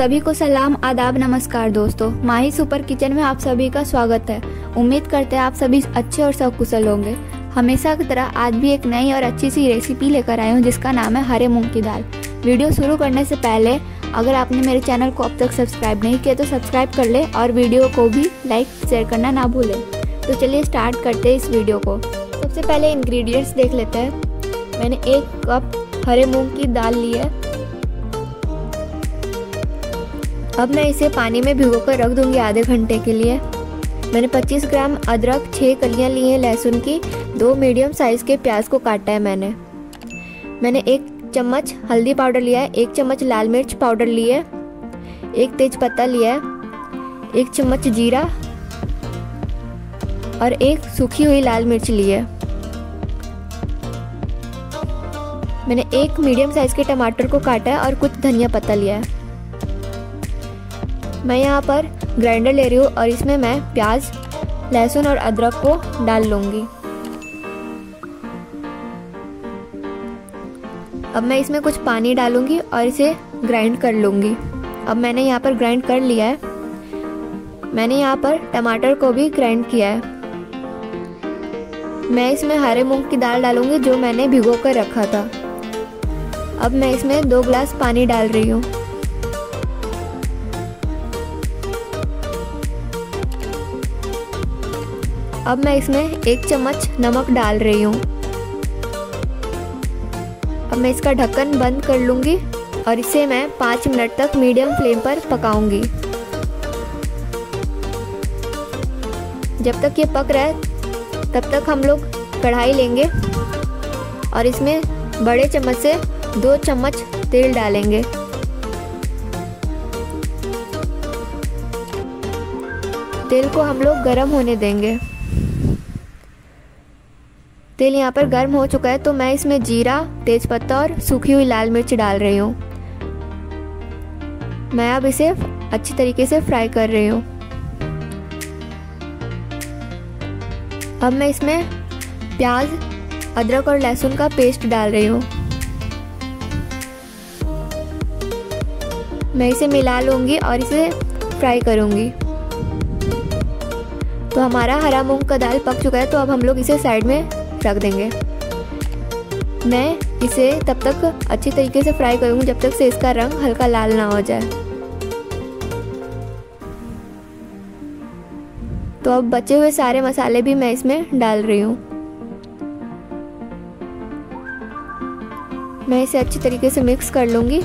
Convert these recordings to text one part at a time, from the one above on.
सभी को सलाम, आदाब, नमस्कार दोस्तों। माही सुपर किचन में आप सभी का स्वागत है। उम्मीद करते हैं आप सभी अच्छे और सकुशल होंगे। हमेशा की तरह आज भी एक नई और अच्छी सी रेसिपी लेकर आई हूँ जिसका नाम है हरे मूंग की दाल। वीडियो शुरू करने से पहले अगर आपने मेरे चैनल को अब तक सब्सक्राइब नहीं किया तो सब्सक्राइब कर ले और वीडियो को भी लाइक शेयर करना ना भूलें। तो चलिए स्टार्ट करते हैं इस वीडियो को। सबसे पहले इंग्रेडिएंट्स देख लेते हैं। मैंने 1 कप हरे मूंग की दाल ली है। अब मैं इसे पानी में भिगोकर रख दूंगी आधे घंटे के लिए। मैंने 25 ग्राम अदरक, 6 कलियां ली हैं लहसुन की, 2 मीडियम साइज के प्याज को काटा है मैंने 1 चम्मच हल्दी पाउडर लिया है, 1 चम्मच लाल मिर्च पाउडर ली है, 1 तेज पत्ता लिया है, 1 चम्मच जीरा और 1 सूखी हुई लाल मिर्च ली है। मैंने 1 मीडियम साइज के टमाटर को काटा है और कुछ धनिया पत्ता लिया है। मैं यहाँ पर ग्राइंडर ले रही हूँ और इसमें मैं प्याज, लहसुन और अदरक को डाल लूँगी। अब मैं इसमें कुछ पानी डालूँगी और इसे ग्राइंड कर लूँगी। अब मैंने यहाँ पर ग्राइंड कर लिया है। मैंने यहाँ पर टमाटर को भी ग्राइंड किया है। मैं इसमें हरे मूंग की दाल डालूँगी जो मैंने भिगो कर रखा था। अब मैं इसमें 2 गिलास पानी डाल रही हूँ। अब मैं इसमें 1 चम्मच नमक डाल रही हूँ। अब मैं इसका ढक्कन बंद कर लूँगी और इसे मैं 5 मिनट तक मीडियम फ्लेम पर पकाऊंगी। जब तक ये पक रहा है तब तक हम लोग कढ़ाई लेंगे और इसमें बड़े चम्मच से 2 चम्मच तेल डालेंगे। तेल को हम लोग गरम होने देंगे। तेल यहाँ पर गर्म हो चुका है तो मैं इसमें जीरा, तेजपत्ता और सूखी हुई लाल मिर्च डाल रही हूँ। मैं अब इसे अच्छी तरीके से फ्राई कर रही हूँ। अब मैं इसमें प्याज, अदरक और लहसुन का पेस्ट डाल रही हूँ। मैं इसे मिला लूँगी और इसे फ्राई करूँगी। तो हमारा हरा मूंग का दाल पक चुका है तो अब हम लोग इसे साइड में रख देंगे। मैं इसे तब तक अच्छी तरीके से फ्राई करूँगी जब तक से इसका रंग हल्का लाल ना हो जाए। तो अब बचे हुए सारे मसाले भी मैं इसमें डाल रही हूँ। मैं इसे अच्छी तरीके से मिक्स कर लूँगी।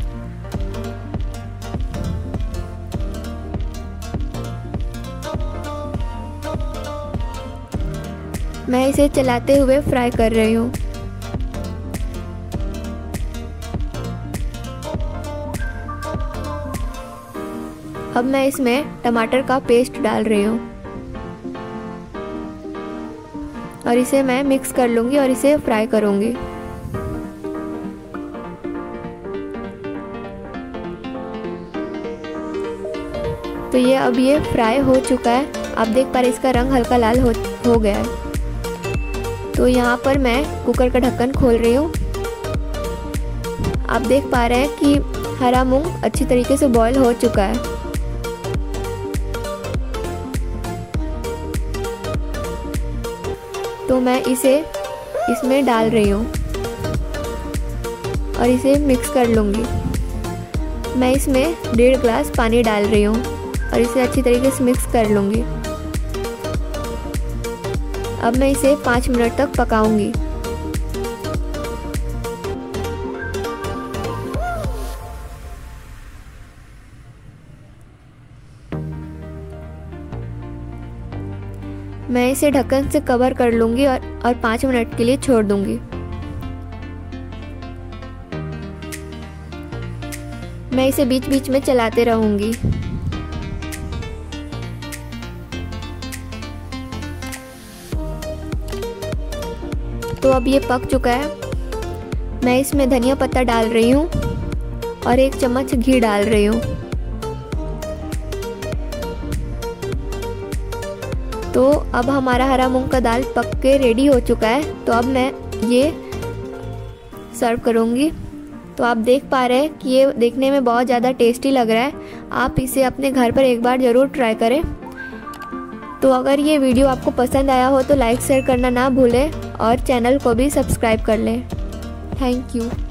मैं इसे चलाते हुए फ्राई कर रही हूँ। अब मैं इसमें टमाटर का पेस्ट डाल रही हूँ और इसे मैं मिक्स कर लूँगी और इसे फ्राई करूँगी। तो ये फ्राई हो चुका है। आप देख पा रहे इसका रंग हल्का लाल हो गया है। तो यहाँ पर मैं कुकर का ढक्कन खोल रही हूँ। आप देख पा रहे हैं कि हरा मूंग अच्छी तरीके से बॉईल हो चुका है। तो मैं इसे इसमें डाल रही हूँ और इसे मिक्स कर लूँगी। मैं इसमें 1.5 गिलास पानी डाल रही हूँ और इसे अच्छी तरीके से मिक्स कर लूँगी। अब मैं इसे 5 मिनट तक पकाऊंगी। मैं इसे ढक्कन से कवर कर लूंगी और 5 मिनट के लिए छोड़ दूंगी। मैं इसे बीच बीच में चलाते रहूंगी। तो अब ये पक चुका है। मैं इसमें धनिया पत्ता डाल रही हूँ और 1 चम्मच घी डाल रही हूँ। तो अब हमारा हरा मूंग का दाल पक के रेडी हो चुका है। तो अब मैं ये सर्व करूँगी। तो आप देख पा रहे हैं कि ये देखने में बहुत ज़्यादा टेस्टी लग रहा है। आप इसे अपने घर पर एक बार ज़रूर ट्राई करें। तो अगर ये वीडियो आपको पसंद आया हो तो लाइक शेयर करना ना भूलें और चैनल को भी सब्सक्राइब कर लें। Thank you.